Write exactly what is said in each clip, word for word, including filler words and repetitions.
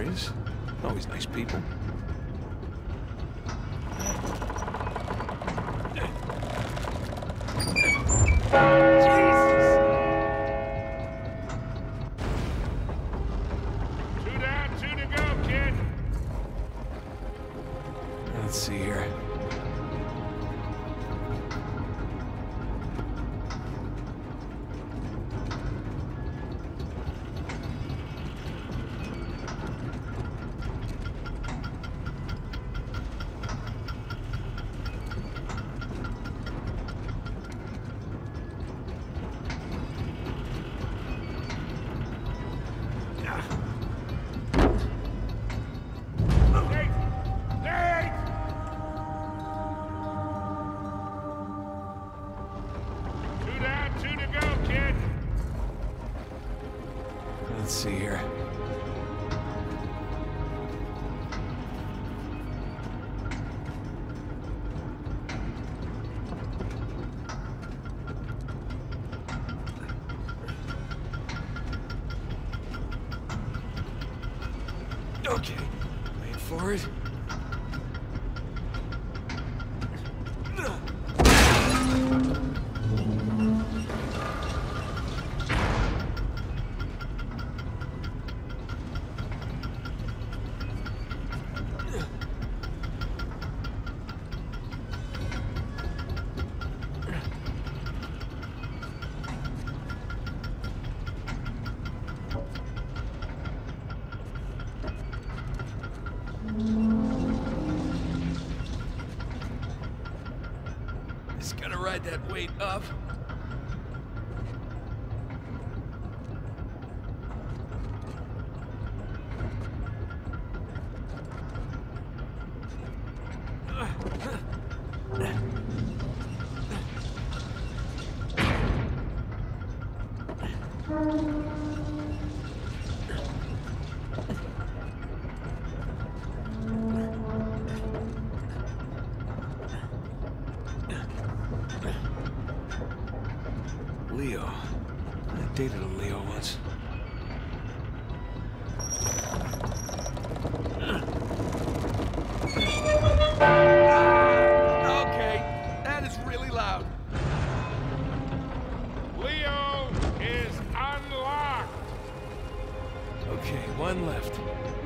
is. Always nice people. Let's see here. Let's see here. Okay, wait for it. Just gotta ride that weight up. Leo. I dated a Leo once. Okay, that is really loud. Leo is unlocked. Okay, one left.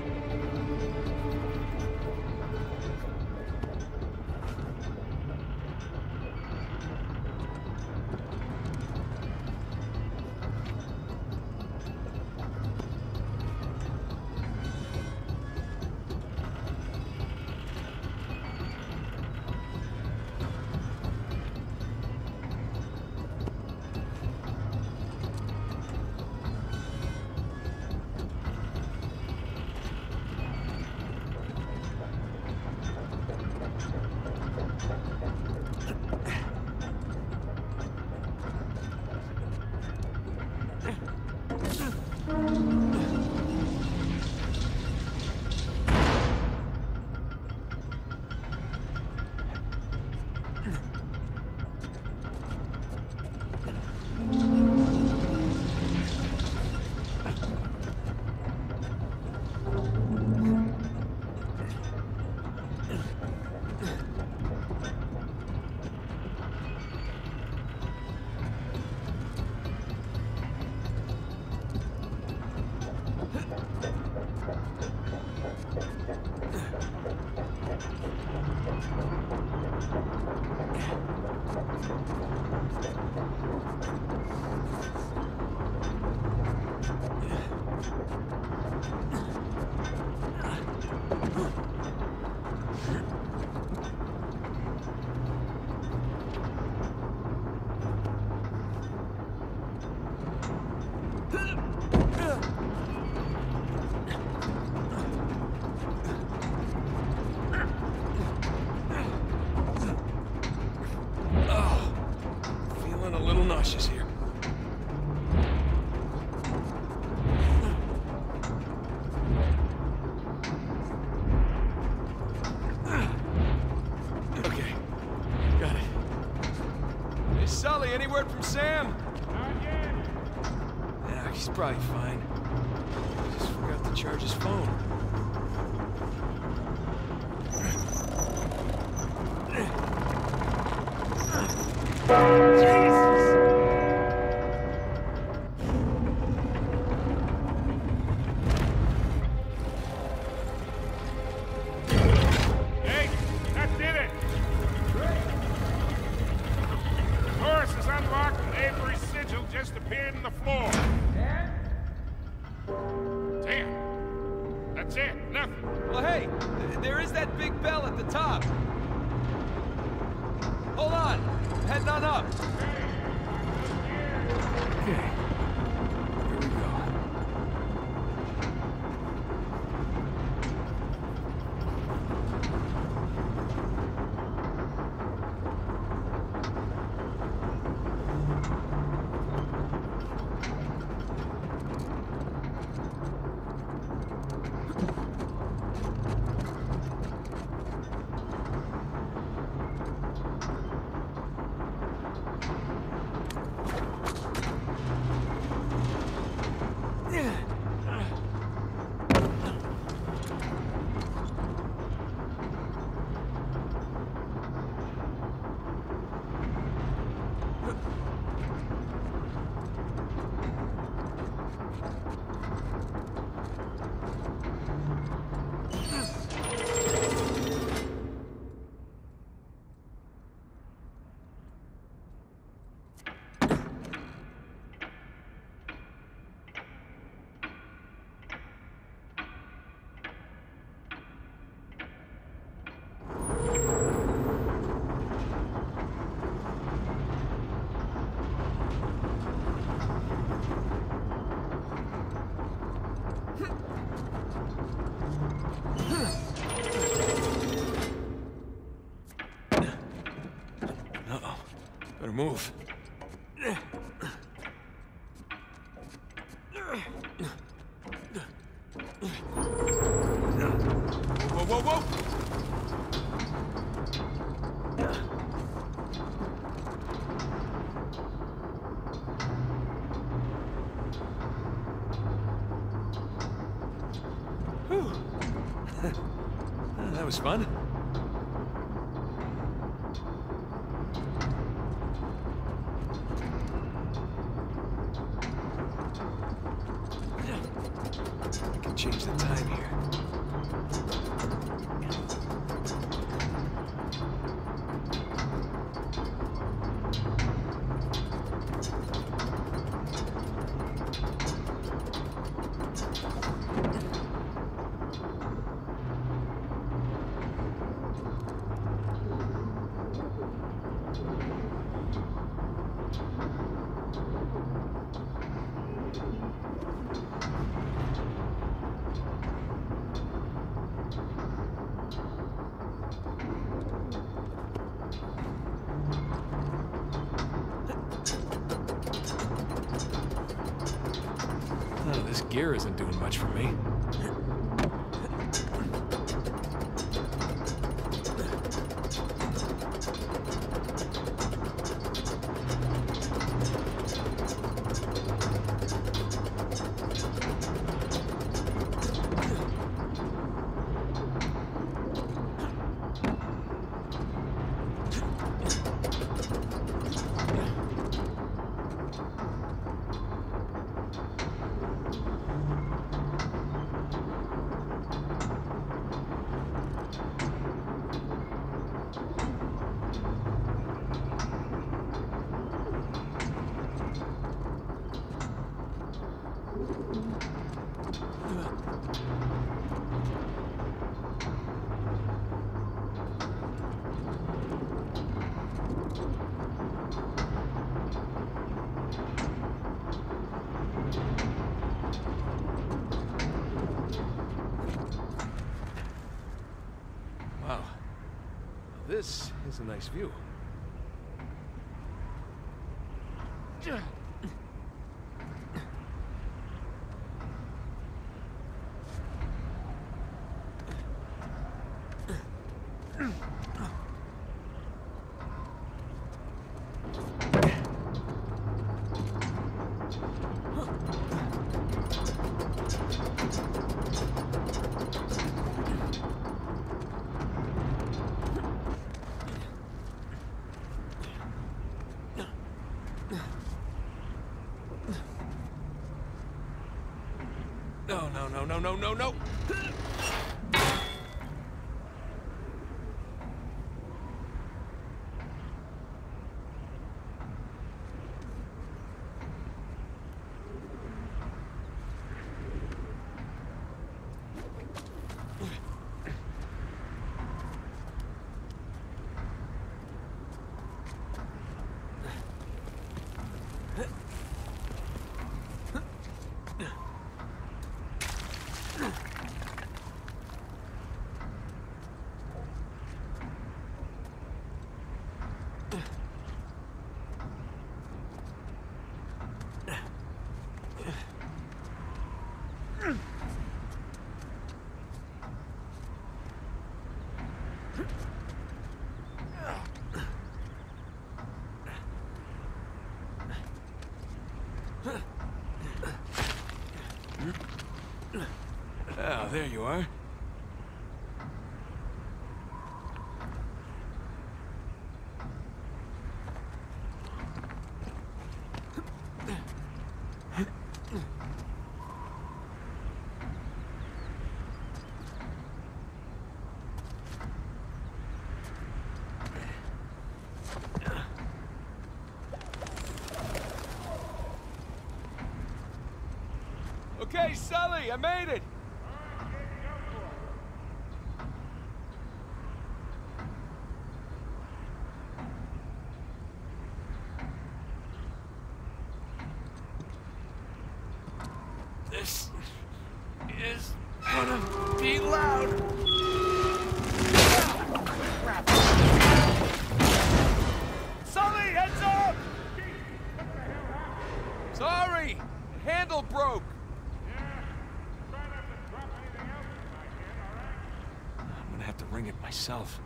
Nauseous here. Okay, got it. Hey, Sully, any word from Sam? Not yet. Yeah, he's probably fine. Just forgot to charge his phone. Hey, that did it! Doors is unlocked and Avery's sigil just appeared in the floor. Damn. That's it. Nothing. Well, hey, th there is that big bell at the top. Hold on. Heading on up. Okay. Here we go. Uh-oh. Better move. Whoa, whoa, whoa! Whew. That was fun. I can change the time here. Oh, this gear isn't doing much for me. Wow. This is a nice view. No, no, no, no, no, no, no! Oh, there you are. Okay, Sully, I made it! This is gonna be loud. Sully, heads up! Sorry, the handle broke. I'm gonna have to ring it myself.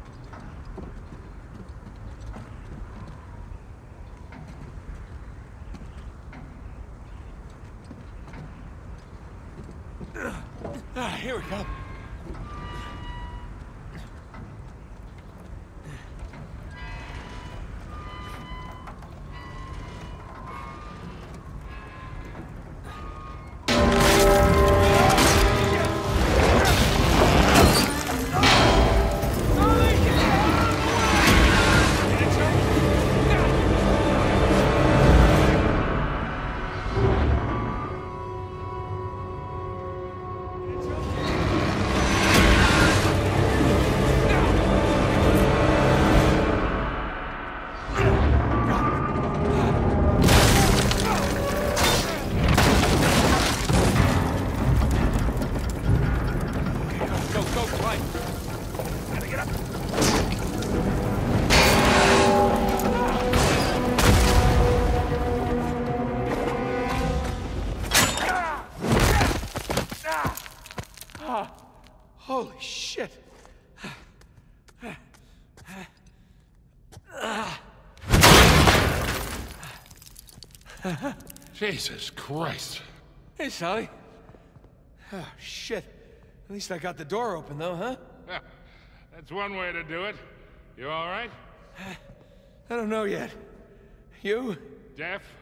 Ah, here we go. Holy shit! Jesus Christ. Hey, Sully. Oh, shit. At least I got the door open, though, huh? That's one way to do it. You all right? I don't know yet. You? Deaf?